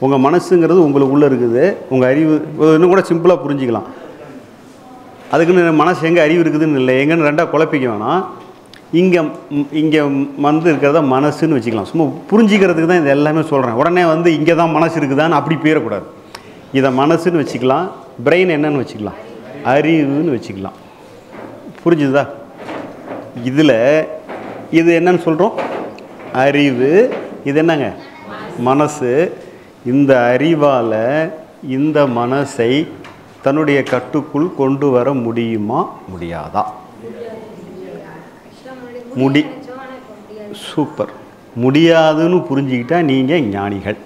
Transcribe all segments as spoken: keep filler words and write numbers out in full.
உங்கள் மனசுங்கிறது உங்களுக்குள்ளே இருக்குது. உங்கள் அறிவு இன்னும் கூட சிம்பிளாக புரிஞ்சிக்கலாம். அதுக்குன்னு மனசு எங்கே அறிவு இருக்குதுன்னு இல்லை, எங்கன்னு ரெண்டாக குழப்பிக்க வேணாம். இங்கே இங்கே வந்து இருக்கிறத மனசுன்னு வச்சுக்கலாம். சும்மா புரிஞ்சிக்கிறதுக்கு தான் இது எல்லாமே சொல்கிறேன். உடனே வந்து இங்கே தான் மனசு இருக்குதான்னு அப்படி போயிடக்கூடாது. இதை மனசுன்னு வச்சுக்கலாம், பிரெயின் என்னன்னு வச்சுக்கலாம், அறிவுன்னு வச்சுக்கலாம். புரிஞ்சுதா? இதில் இது என்னன்னு சொல்கிறோம், அறிவு. இது என்னங்க, மனசு. இந்த அறிவால் இந்த மனசை தன்னுடைய கட்டுக்குள் கொண்டு வர முடியுமா முடியாதா? முடி சூப்பர். முடியாதுன்னு புரிஞ்சுக்கிட்டா நீங்கள் ஞானிகள்.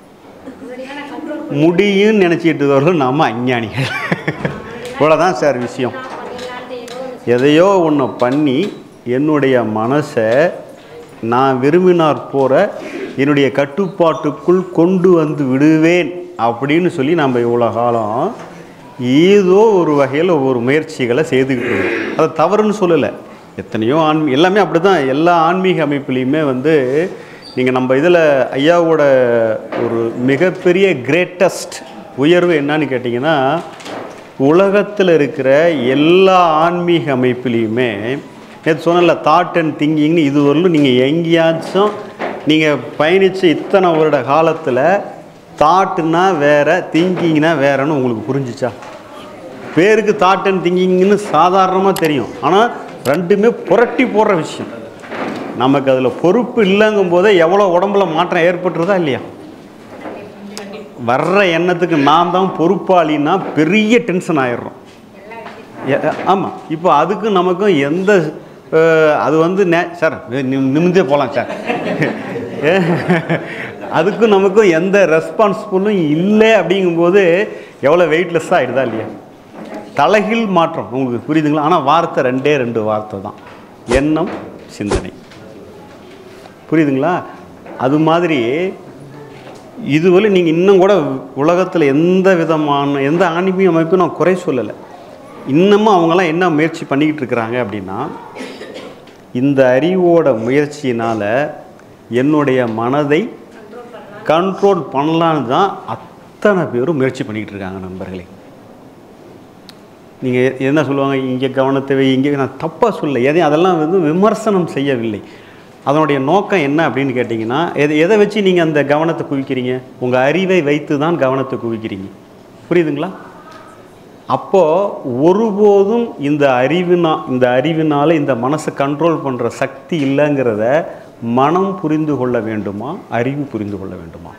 முடியும்னு நினச்சிக்கிட்டு வரலும் நாம் அஞ்ஞானிகள். இவ்வளோதான் சார் விஷயம். எதையோ ஒன்று பண்ணி என்னுடைய மனசை நான் விரும்பினார் போகிற என்னுடைய கட்டுப்பாட்டுக்குள் கொண்டு வந்து விடுவேன் அப்படின்னு சொல்லி நம்ம இவ்வளோ காலம் ஏதோ ஒரு வகையில் ஒவ்வொரு முயற்சிகளை செய்துக்கிட்டு இருக்கோம். அதை தவறுன்னு சொல்லலை. எத்தனையோ ஆன்மீ எல்லாமே அப்படி தான். எல்லா ஆன்மீக அமைப்புலேயுமே வந்து நீங்கள் நம்ம இதில் ஐயாவோட ஒரு மிகப்பெரிய கிரேட்டஸ்ட் உயர்வு என்னன்னு கேட்டிங்கன்னா, உலகத்தில் இருக்கிற எல்லா ஆன்மீக அமைப்புலேயுமே நேற்று சொன்னல தாட் அண்ட் திங்கிங்னு இது வரலும் நீங்கள் எங்கேயாச்சும் நீங்கள் பயணித்த இத்தனை வருட காலத்தில் தாட்டுன்னா வேறு, திங்கிங்னா வேறன்னு உங்களுக்கு புரிஞ்சிச்சா? பேருக்கு தாட் அண்ட் திங்கிங்னு சாதாரணமாக தெரியும், ஆனால் ரெண்டுமே புரட்டி போடுற விஷயம். நமக்கு அதில் பொறுப்பு இல்லைங்கும் போதே எவ்வளோ உடம்புல மாற்றம் ஏற்பட்டுருதா இல்லையா? வர்ற எண்ணத்துக்கு நான் தான் பொறுப்பாளின்னா பெரிய டென்ஷன் ஆயிடுறோம். ஆமாம். இப்போ அதுக்கு நமக்கும் எந்த அது வந்து நே சார் நிமிந்தே போகலாம் சார். அதுக்கும் நமக்கும் எந்த ரெஸ்பான்சிபிளும் இல்லை. அப்படிங்கும்போது எவ்வளோ வெயிட்லெஸ்ஸாக ஆகிடுதா இல்லையா? தலைகீழ் மாற்றம். உங்களுக்கு புரியுதுங்களா? ஆனால் வார்த்தை ரெண்டே ரெண்டு வார்த்தை தான், எண்ணம், சிந்தனை. புரியுதுங்களா? அது மாதிரி இதுவரை நீங்கள் இன்னும் கூட உலகத்தில் எந்த விதமான எந்த ஆன்மீக அமைப்பும் நான் குறை சொல்லலை. இன்னமும் அவங்களாம் என்ன முயற்சி பண்ணிக்கிட்டு இருக்கிறாங்க அப்படின்னா, இந்த அறிவோட முயற்சியினால் என்னுடைய மனதை கண்ட்ரோல் பண்ணலான்னு தான் அத்தனை பேரும் முயற்சி பண்ணிக்கிட்டு இருக்காங்க. நண்பர்களே, நீங்கள் என்ன சொல்லுவாங்க, இங்கே கவனத்தை வை, இங்கே நான் தப்பாக சொல்ல, எதையும் அதெல்லாம் வந்து விமர்சனம் செய்யவில்லை. அதனுடைய நோக்கம் என்ன அப்படின்னு கேட்டிங்கன்னா, எதை எதை வச்சு நீங்கள் அந்த கவனத்தை குவிக்கிறீங்க? உங்கள் அறிவை வைத்து தான் கவனத்தை குவிக்கிறீங்க. புரியுதுங்களா? அப்போது ஒருபோதும் இந்த அறிவினா இந்த அறிவினால் இந்த மனசை கண்ட்ரோல் பண்ணுற சக்தி இல்லைங்கிறத மனம் புரிந்து கொள்ள வேண்டுமா, அறிவு புரிந்து கொள்ள வேண்டுமா?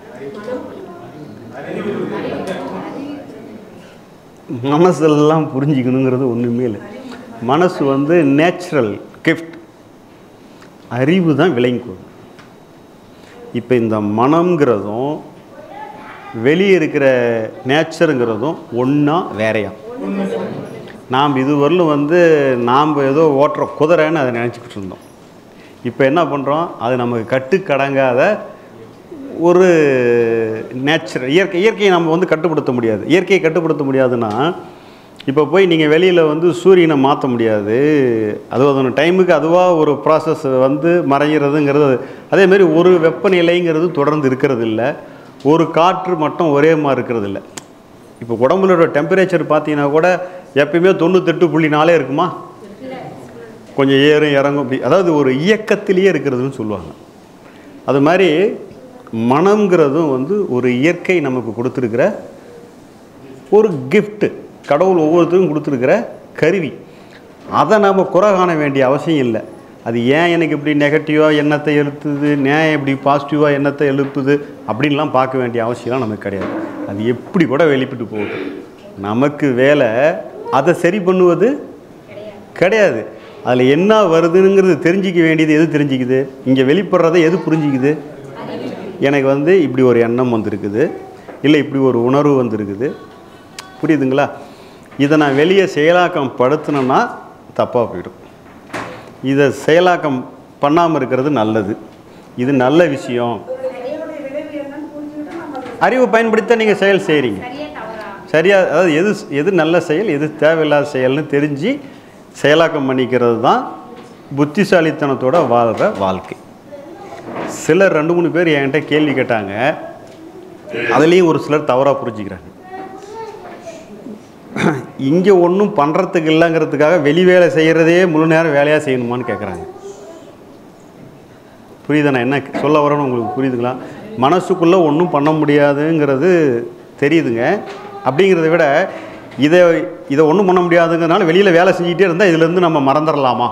மனசெல்லாம் புரிஞ்சிக்கணுங்கிறது ஒன்றுமே இல்லை. மனசு வந்து நேச்சுரல் கிஃப்ட், அறிவு தான் விளங்கிக்கணும். இப்போ இந்த மனம்ங்கிறதும் வெளியே இருக்கிற நேச்சருங்கிறதும் ஒன்றா வேறையா? நாம் இதுவரையிலும் வந்து நாம் ஏதோ ஓட்டுற குதிரைன்னு அதை நினச்சிக்கிட்டு இருந்தோம். இப்போ என்ன பண்ணுறோம், அது நமக்கு கட்டுக்கடங்காத ஒரு நேச்சுரல் இயற்கை. இயற்கையை நம்ம வந்து கட்டுப்படுத்த முடியாது. இயற்கையை கட்டுப்படுத்த முடியாதுன்னா, இப்போ போய் நீங்கள் வெளியில் வந்து சூரியனை மாற்ற முடியாது. அது அதோட டைமுக்கு அதுவாக ஒரு ப்ராசஸ் வந்து மறைகிறதுங்கிறது. அதேமாரி ஒரு வெப்பநிலைங்கிறது தொடர்ந்து இருக்கிறது இல்லை, ஒரு காற்று மட்டும் ஒரே மாதிரி இருக்கிறது இல்லை. இப்போ உடம்புலோட டெம்பரேச்சர் பார்த்தீங்கன்னா கூட எப்பயுமே தொண்ணூத்தெட்டு புள்ளி நாலே இருக்குமா? கொஞ்சம் ஏறும் இறங்கும், அப்படி அதாவது ஒரு இயக்கத்திலேயே இருக்கிறதுன்னு சொல்லுவாங்க. அது மாதிரி மனம்ங்கிறதும் வந்து ஒரு இயற்கை நமக்கு கொடுத்துருக்கிற ஒரு கிஃப்ட்டு, கடவுள் ஒவ்வொருத்தருக்கும் கொடுத்துருக்கிற கருவி. அதை நாம் குறை காண வேண்டிய அவசியம் இல்லை. அது ஏன் எனக்கு இப்படி நெகட்டிவாக எண்ணத்தை எழுப்புது, ஏன் இப்படி பாசிட்டிவாக எண்ணத்தை எழுப்புது அப்படின்லாம் பார்க்க வேண்டிய அவசியம்லாம் நமக்கு கிடையாது. அது எப்படி கூட வெளிப்பிட்டு போகுது. நமக்கு வேலை அதை சரி பண்ணுவது கிடையாது. அதில் என்ன வருதுங்கிறது தெரிஞ்சிக்க வேண்டியது எது தெரிஞ்சிக்குது? இங்கே வெளிப்படுறதை எது புரிஞ்சிக்குது? எனக்கு வந்து இப்படி ஒரு எண்ணம் வந்திருக்குது, இல்லை இப்படி ஒரு உணர்வு வந்திருக்குது. புரியுதுங்களா? இதை நான் வெளியே செயலாக்கம் படுத்தினேன்னா தப்பாக போயிடும். இதை செயலாக்கம் பண்ணாமல் இருக்கிறது நல்லது. இது நல்ல விஷயம். அறிவை பயன்படுத்த நீங்கள் செயல் செய்கிறீங்க சரியா? அதாவது எது எது நல்ல செயல், எது தேவையில்லாத செயல்னு தெரிஞ்சு செயலாக்கம் பண்ணிக்கிறது தான் புத்திசாலித்தனத்தோட வாழ்கிற வாழ்க்கை. சிலர் ரெண்டு மூணு பேர் என்கிட்ட கேள்வி கேட்டாங்க, அதுலேயும் ஒரு சிலர் தவறாக புரிஞ்சுக்கிறாங்க. இங்கே ஒன்றும் பண்ணுறதுக்கு இல்லைங்கிறதுக்காக வெளி வேலை செய்கிறதே முழு நேரம் வேலையாக செய்யணுமான்னு கேட்குறாங்க. புரியுது நான் என்ன சொல்ல வரேன்னு உங்களுக்கு புரியுதுங்களா? மனசுக்குள்ளே ஒன்றும் பண்ண முடியாதுங்கிறது தெரியுதுங்க. அப்படிங்கிறத விட இதை இதை ஒன்றும் பண்ண முடியாதுங்கிறதுனால வெளியில் வேலை செஞ்சுக்கிட்டே இருந்தால் இதுலேருந்து நம்ம மறந்துடலாமா?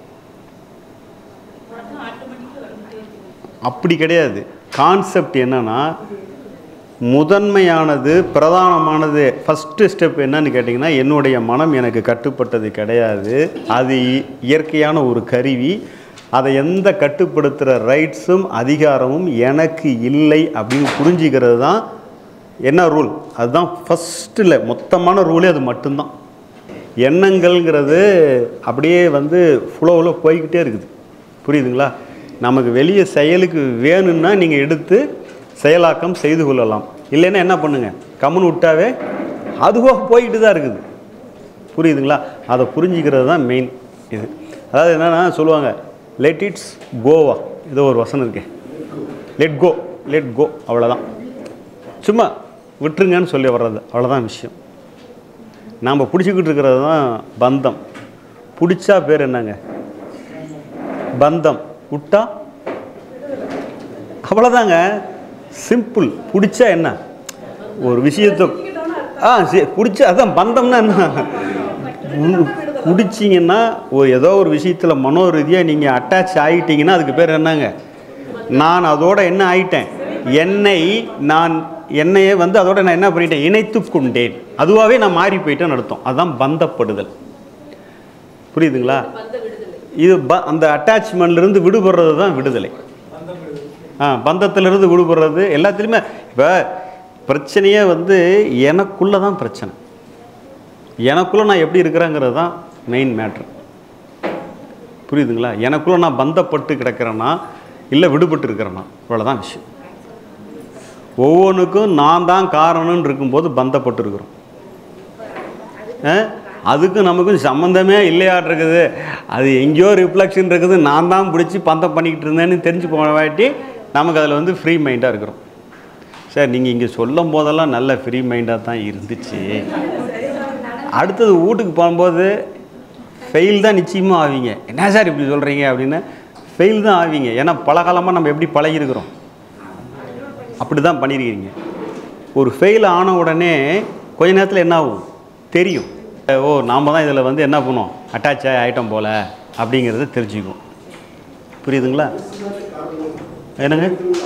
அப்படி கிடையாது. கான்செப்ட் என்னன்னா, முதன்மையானது பிரதானமானது ஃபஸ்ட்டு ஸ்டெப் என்னன்னு கேட்டிங்கன்னா, என்னுடைய மனம் எனக்கு கட்டுப்பட்டது கிடையாது, அது இயற்கையான ஒரு கருவி, அதை எந்த கட்டுப்படுத்துகிற ரைட்ஸும் அதிகாரமும் எனக்கு இல்லை அப்படின்னு புரிஞ்சிக்கிறது தான் என்ன ரூல். அதுதான் ஃபஸ்ட்டில் மொத்தமான ரூலே அது மட்டும்தான். எண்ணங்கள்ங்கிறது அப்படியே வந்து ஃப்ளோவில் போய்கிட்டே இருக்குது. புரியுதுங்களா? நமக்கு வெளியே செயலுக்கு வேணும்னா நீங்கள் எடுத்து செயலாக்கம் செய்து கொள்ளலாம். இல்லைன்னா என்ன பண்ணுங்கள், கம்முன்னு விட்டாவே அதுவாக போய்கிட்டு தான் இருக்குது. புரியுதுங்களா? அதை புரிஞ்சிக்கிறது தான் மெயின் இது. அதாவது என்னென்னா சொல்லுவாங்க, லெட் இட்ஸ் கோவா, ஏதோ ஒரு வசனம் இருக்கேன், லெட் கோ லெட் கோ, அவ்வளோதான். சும்மா விட்டுருங்கன்னு சொல்லி வர்றது, அவ்வளோதான் விஷயம். நாம் பிடிச்சிக்கிட்டு இருக்கிறது தான் பந்தம். பிடிச்சா பேர் என்னங்க? பந்தம். விட்டா அவ்வளோதாங்க, சிம்பிள். பிடிச்சா என்ன ஒரு விஷயத்தை ஆ சரி பிடிச்சா அதான் பந்தம்னா என்ன? பிடிச்சிங்கன்னா ஒரு ஏதோ ஒரு விஷயத்தில் மனோ ரீதியாக நீங்கள் அட்டாச் ஆகிட்டீங்கன்னா அதுக்கு பேர் என்னங்க? நான் அதோட என்ன ஆகிட்டேன், என்னை நான் என்னையே வந்து அதோட நான் என்ன பண்ணிட்டேன், இணைத்து கொண்டேன், அதுவாகவே நான் மாறி போயிட்டேன்னு அர்த்தம். அதுதான் பந்தப்படுதல். புரியுதுங்களா? இது ப அந்த அட்டாச்மெண்ட்லேருந்து விடுபடுறது தான் விடுதலை. ஆ பந்தத்திலிருந்து விடுபடுறது எல்லாத்துலேயுமே. இப்போ பிரச்சனையே வந்து எனக்குள்ளே தான் பிரச்சனை. எனக்குள்ளே நான் எப்படி இருக்கிறேங்கிறது தான் மெயின் மேட்ரு. புரியுதுங்களா? எனக்குள்ளே நான் பந்தப்பட்டு கிடக்கிறேன்னா இல்லை விடுபட்டு இருக்கிறேன்னா, இவ்வளோதான் விஷயம். ஒவ்வொன்றுக்கும் நான் தான் காரணம்னு இருக்கும்போது பந்தப்பட்டு இருக்கிறோம். அதுக்கும் நமக்கும் சம்மந்தமே இல்லையாட்டு இருக்குது, அது எங்கேயோ ரிஃப்ளெக்ஷன் இருக்குது, நான் தான் பிடிச்சி பந்தம் பண்ணிக்கிட்டு இருந்தேன்னு தெரிஞ்சு போனவாட்டி நமக்கு அதில் வந்து ஃப்ரீ மைண்டாக இருக்கிறோம். சார் நீங்கள் இங்கே சொல்லும் போதெல்லாம் நல்ல ஃப்ரீ மைண்டாக தான் இருந்துச்சு, அடுத்தது வீட்டுக்கு போகும்போது ஃபெயில் தான் நிச்சயமாக ஆவீங்க. என்ன சார் இப்படி சொல்கிறீங்க அப்படின்னு ஃபெயில் தான் ஆவீங்க. ஏன்னா பல காலமாக நம்ம எப்படி பழகிருக்கிறோம், அப்படி தான் பண்ணியிருக்கிறீங்க. ஒரு ஃபெயில் ஆன உடனே கொஞ்ச நேரத்தில் என்ன ஆகும் தெரியும், ஓ நாம் தான் இதில் வந்து என்ன பண்ணுவோம், அட்டாச் ஆகி ஐட்டம் போல் அப்படிங்கிறத தெரிஞ்சுக்கும். புரியுதுங்களா? என்னங்க?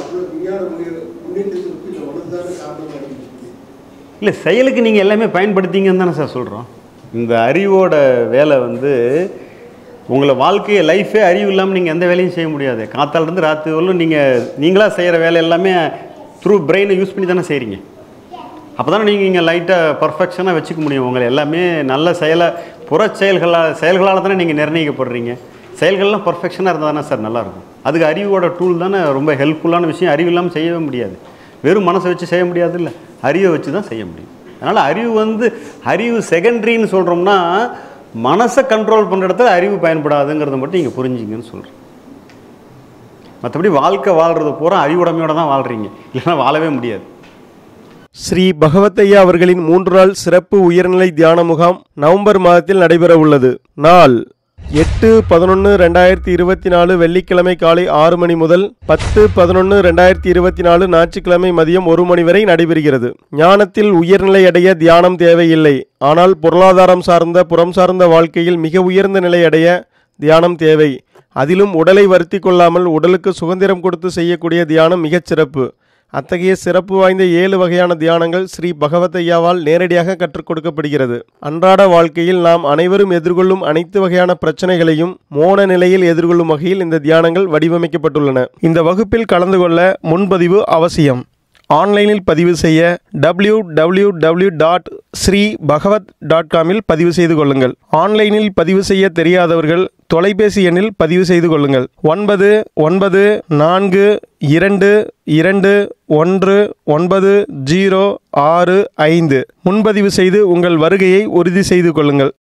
இல்லை, செயலுக்கு நீங்கள் எல்லாமே பயன்படுத்திங்கன்னு தானே சார் சொல்கிறோம். இந்த அறிவோட வேலை வந்து உங்களை வாழ்க்கையை லைஃபே அறிவு இல்லாமல் நீங்கள் எந்த வேலையும் செய்ய முடியாது. காத்தாலேருந்து ராத்திரி வரலும் நீங்கள் நீங்களாக செய்கிற வேலை எல்லாமே த்ரூ பிரெயினை யூஸ் பண்ணி தானே செய்கிறீங்க. அப்போ தானே நீங்கள் இங்கே லைட்டாக பர்ஃபெக்ஷனாக வச்சுக்க முடியும். உங்களை எல்லாமே நல்ல செயலை புற செயல்களால் செயல்களால் தானே நீங்கள் நிர்ணயிக்கப்படுறீங்க. செயல்கள்லாம் பர்ஃபெக்ஷனாக இருந்தால் தானே சார் நல்லாயிருக்கும். அதுக்கு அறிவோட டூல் தானே ரொம்ப ஹெல்ப்ஃபுல்லான விஷயம். அறிவு இல்லாமல் செய்யவே முடியாது. வெறும் மனசை வச்சு செய்ய முடியாது, இல்லை அறிவை வச்சு தான் செய்ய முடியும். அதனால் அறிவு வந்து அறிவு செகண்ட்ரின்னு சொல்கிறோம்னா மனசை கண்ட்ரோல் பண்ணுற இடத்துல அறிவு பயன்படாதுங்கிறத மட்டும் நீங்கள் புரிஞ்சிங்கன்னு சொல்கிறேன். மற்றபடி வாழ்க்கை வாழ்கிறது பூரா அறிவுடைமையோடு தான் வாழ்கிறீங்க, இல்லைன்னா வாழவே முடியாது. ஸ்ரீ பகவத்தையா அவர்களின் மூன்று நாள் சிறப்பு உயர்நிலை தியான முகாம் நவம்பர் மாதத்தில் நடைபெற உள்ளது. நாள் எட்டு பதினொன்று ரெண்டாயிரத்தி இருபத்தி நாலு வெள்ளிக்கிழமை காலை ஆறு மணி முதல் பத்து பதினொன்று ரெண்டாயிரத்தி இருபத்தி நாலு ஞாயிற்றுக்கிழமை மதியம் ஒரு மணி வரை நடைபெறுகிறது. ஞானத்தில் உயர்நிலை அடைய தியானம் தேவையில்லை, ஆனால் பொருளாதாரம் சார்ந்த புறம் சார்ந்த வாழ்க்கையில் மிக உயர்ந்த நிலை அடைய தியானம் தேவை. அதிலும் உடலை வருத்தி கொள்ளாமல் உடலுக்கு சுதந்திரம் கொடுத்து செய்யக்கூடிய தியானம் மிகச் சிறப்பு. அத்தகைய சிறப்பு வாய்ந்த ஏழு வகையான தியானங்கள் ஸ்ரீ பகவத்தையாவால் நேரடியாக கற்றுக் கொடுக்கப்படுகிறது. அன்றாட வாழ்க்கையில் நாம் அனைவரும் எதிர்கொள்ளும் அனைத்து வகையான பிரச்சனைகளையும் மோன நிலையில் எதிர்கொள்ளும் வகையில் இந்த தியானங்கள் வடிவமைக்கப்பட்டுள்ளன. இந்த வகுப்பில் கலந்து கொள்ள முன்பதிவு அவசியம். ஆன்லைனில் பதிவு செய்ய W W W dot Shri Bhagwat dot காமில் பதிவு செய்து கொள்ளுங்கள். ஆன்லைனில் பதிவு செய்ய தெரியாதவர்கள் தொலைபேசி எண்ணில் பதிவு செய்து கொள்ளுங்கள். ஒன்பது ஒன்பது நான்கு இரண்டு இரண்டு ஒன்று ஒன்பது ஜீரோ ஆறு ஐந்து முன்பதிவு செய்து உங்கள் வருகையை உறுதி செய்து கொள்ளுங்கள்.